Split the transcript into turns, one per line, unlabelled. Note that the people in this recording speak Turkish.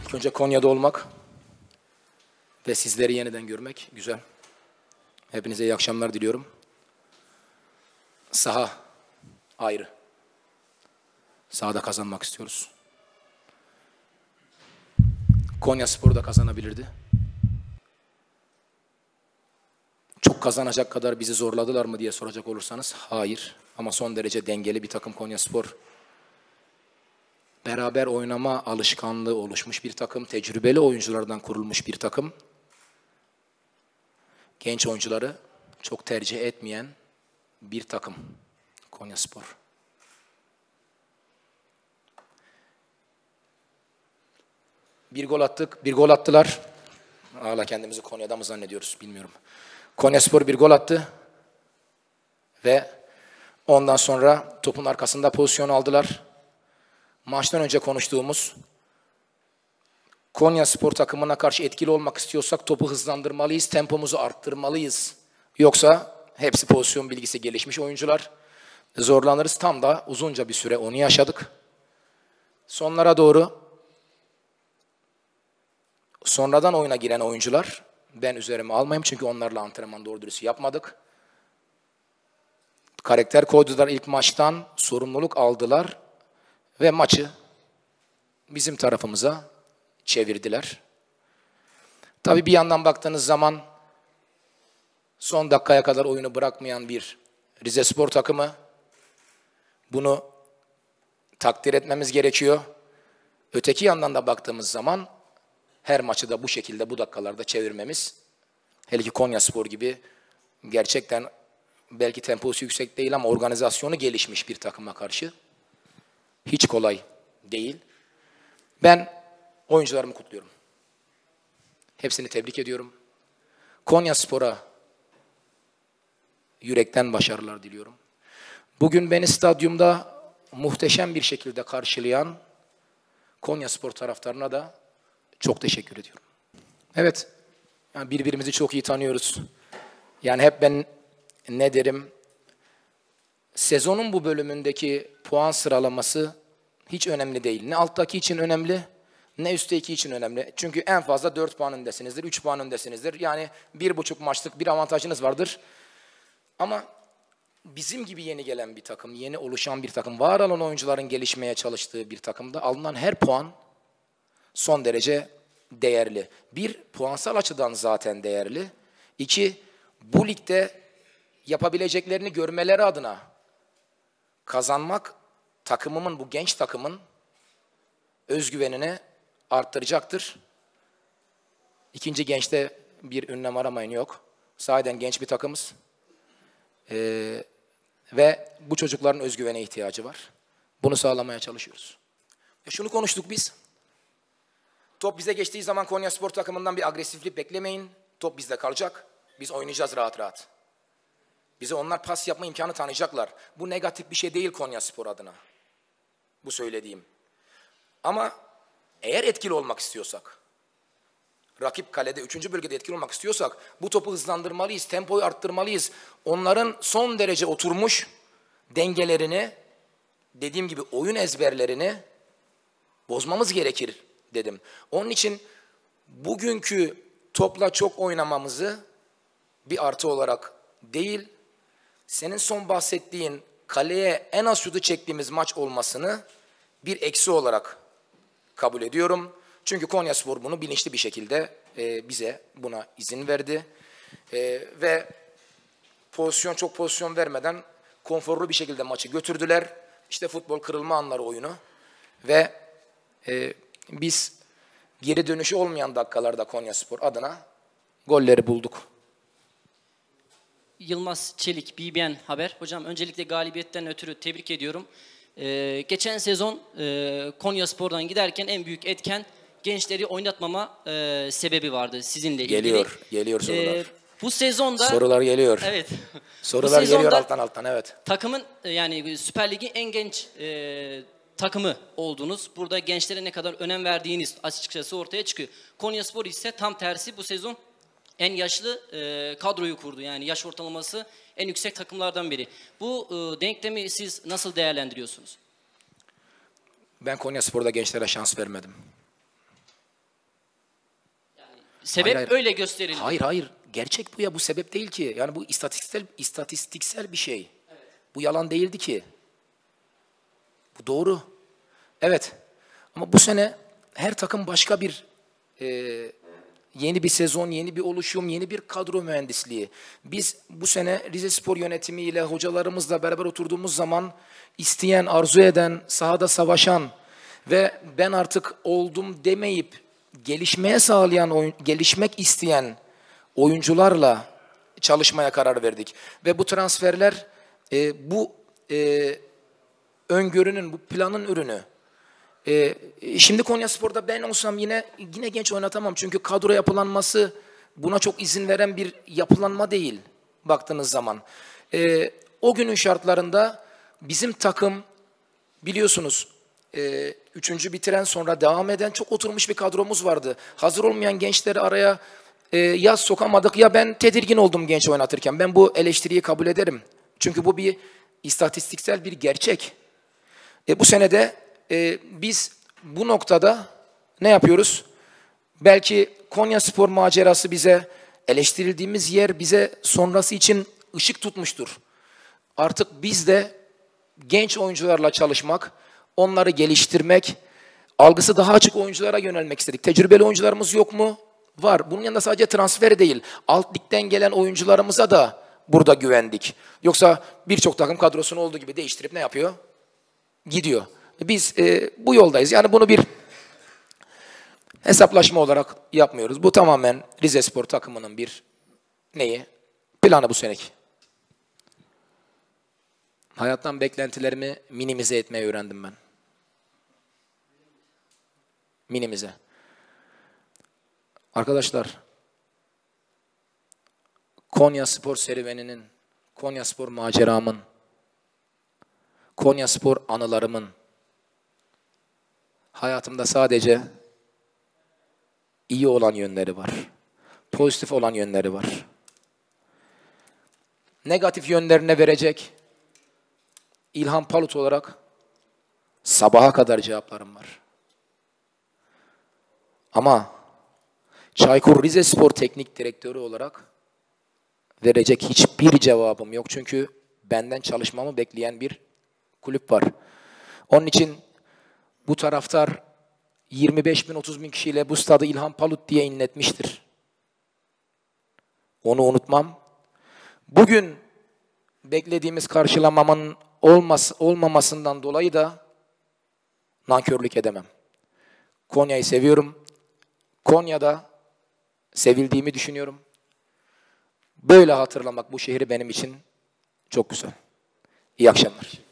İlk önce Konya'da olmak ve sizleri yeniden görmek güzel. Hepinize iyi akşamlar diliyorum. Saha ayrı. Sahada kazanmak istiyoruz. Konyaspor da kazanabilirdi. Çok kazanacak kadar bizi zorladılar mı diye soracak olursanız hayır. Ama son derece dengeli bir takım Konyaspor. Beraber oynama alışkanlığı oluşmuş bir takım. Tecrübeli oyunculardan kurulmuş bir takım. Genç oyuncuları çok tercih etmeyen bir takım Konyaspor. Bir gol attık, bir gol attılar. Hala kendimizi Konya'da mı zannediyoruz bilmiyorum. Konyaspor bir gol attı ve ondan sonra topun arkasında pozisyon aldılar. Maçtan önce konuştuğumuz Konyaspor takımına karşı etkili olmak istiyorsak topu hızlandırmalıyız, tempomuzu arttırmalıyız. Yoksa hepsi pozisyon bilgisi gelişmiş oyuncular. Zorlanırız. Tam da uzunca bir süre onu yaşadık. Sonlara doğru sonradan oyuna giren oyuncular ben üzerime almayayım çünkü onlarla antrenman doğru dürüst yapmadık. Karakter koydular ilk maçtan, sorumluluk aldılar ve maçı bizim tarafımıza çevirdiler. Tabii bir yandan baktığınız zaman son dakikaya kadar oyunu bırakmayan bir Rizespor takımı. Bunu takdir etmemiz gerekiyor. Öteki yandan da baktığımız zaman her maçı da bu şekilde bu dakikalarda çevirmemiz, hele ki Konyaspor gibi gerçekten belki temposu yüksek değil ama organizasyonu gelişmiş bir takıma karşı hiç kolay değil. Ben oyuncularımı kutluyorum. Hepsini tebrik ediyorum. Konyaspor'a yürekten başarılar diliyorum. Bugün beni stadyumda muhteşem bir şekilde karşılayan Konyaspor taraftarına da çok teşekkür ediyorum. Evet, yani birbirimizi çok iyi tanıyoruz. Yani hep ben ne derim, sezonun bu bölümündeki puan sıralaması hiç önemli değil. Ne alttaki için önemli, ne üstteki için önemli. Çünkü en fazla 4 puan öndesinizdir, 3 puan öndesinizdir. Yani 1,5 maçlık bir avantajınız vardır. Ama bizim gibi yeni gelen bir takım, yeni oluşan bir takım, var olan oyuncuların gelişmeye çalıştığı bir takımda alınan her puan son derece değerli. Bir, puansal açıdan zaten değerli. İki, bu ligde yapabileceklerini görmeleri adına kazanmak takımımın, bu genç takımın özgüvenini arttıracaktır. İkinci gençte bir ünlem aramayın yok. Sahiden genç bir takımız. Ve bu çocukların özgüvene ihtiyacı var. Bunu sağlamaya çalışıyoruz. Şunu konuştuk biz. Top bize geçtiği zaman Konyaspor takımından bir agresiflik beklemeyin. Top bizde kalacak. Biz oynayacağız rahat rahat. Bize onlar pas yapma imkanı tanıyacaklar. Bu negatif bir şey değil Konyaspor adına. Bu söylediğim. Ama eğer etkili olmak istiyorsak, rakip kalede 3. bölgede etkili olmak istiyorsak bu topu hızlandırmalıyız, tempoyu arttırmalıyız. Onların son derece oturmuş dengelerini, dediğim gibi oyun ezberlerini bozmamız gerekir dedim. Onun için bugünkü topla çok oynamamızı bir artı olarak değil, senin son bahsettiğin kaleye en az şutu çektiğimiz maç olmasını bir eksi olarak kabul ediyorum. Çünkü Konyaspor bunu bilinçli bir şekilde bize buna izin verdi. Ve çok pozisyon vermeden konforlu bir şekilde maçı götürdüler. İşte futbol kırılma anları oyunu. Ve biz geri dönüşü olmayan dakikalarda Konyaspor adına golleri bulduk.
Yılmaz Çelik, BBN Haber. Hocam öncelikle galibiyetten ötürü tebrik ediyorum. Geçen sezon Konyaspor'dan giderken en büyük etken gençleri oynatmama sebebi vardı sizinle ilgili.
Geliyor sorular.
Bu sezonda
sorular geliyor.
Evet.
Sorular geliyor alttan evet.
Takımın yani Süper Lig'in en genç takımı oldunuz. Burada gençlere ne kadar önem verdiğiniz açıkçası ortaya çıkıyor. Konyaspor ise tam tersi bu sezon en yaşlı kadroyu kurdu. Yani yaş ortalaması en yüksek takımlardan biri. Bu denklemi siz nasıl değerlendiriyorsunuz?
Ben Konyaspor'da gençlere şans vermedim.
Sebep
Hayır.
öyle gösterildi.
Hayır. Gerçek bu ya. Bu sebep değil ki. Yani bu istatistiksel bir şey. Evet. Bu yalan değildi ki. Bu doğru. Evet. Ama bu sene her takım başka bir yeni bir sezon, yeni bir oluşum, yeni bir kadro mühendisliği. Biz bu sene Rizespor yönetimiyle, hocalarımızla beraber oturduğumuz zaman isteyen, arzu eden, sahada savaşan ve ben artık oldum demeyip gelişmeye sağlayan, gelişmek isteyen oyuncularla çalışmaya karar verdik. Ve bu transferler bu öngörünün, bu planın ürünü. Şimdi Konyaspor'da ben olsam yine genç oynatamam. Çünkü kadro yapılanması buna çok izin veren bir yapılanma değil baktığınız zaman. O günün şartlarında bizim takım biliyorsunuz 3. bitiren sonra devam eden çok oturmuş bir kadromuz vardı. Hazır olmayan gençleri araya yaz sokamadık. Ya ben tedirgin oldum genç oynatırken. Ben bu eleştiriyi kabul ederim. Çünkü bu bir istatistiksel bir gerçek. Bu sene de biz bu noktada ne yapıyoruz? Belki Konyaspor macerası bize, eleştirildiğimiz yer bize sonrası için ışık tutmuştur. Artık biz de genç oyuncularla çalışmak, onları geliştirmek, algısı daha açık oyunculara yönelmek istedik. Tecrübeli oyuncularımız yok mu? Var. Bunun yanında sadece transfer değil, alt ligden gelen oyuncularımıza da burada güvendik. Yoksa birçok takım kadrosunu olduğu gibi değiştirip ne yapıyor? Gidiyor. Biz bu yoldayız. Yani bunu bir hesaplaşma olarak yapmıyoruz. Bu tamamen Rizespor takımının bir neyi? Planı bu seneki. Hayattan beklentilerimi minimize etmeyi öğrendim ben. Minimize. Arkadaşlar, Konyaspor serüveninin, Konyaspor maceramın, Konyaspor anılarımın hayatımda sadece iyi olan yönleri var. Pozitif olan yönleri var. Negatif yönlerine verecek İlhan Palut olarak sabaha kadar cevaplarım var. Ama Çaykur Rizespor Teknik Direktörü olarak verecek hiçbir cevabım yok. Çünkü benden çalışmamı bekleyen bir kulüp var. Onun için bu taraftar 25 bin 30 bin kişiyle bu stadı İlhan Palut diye inletmiştir. Onu unutmam. Bugün beklediğimiz karşılamamın olmamasından dolayı da nankörlük edemem. Konya'yı seviyorum. Konya'da sevildiğimi düşünüyorum. Böyle hatırlamak bu şehri benim için çok güzel. İyi akşamlar.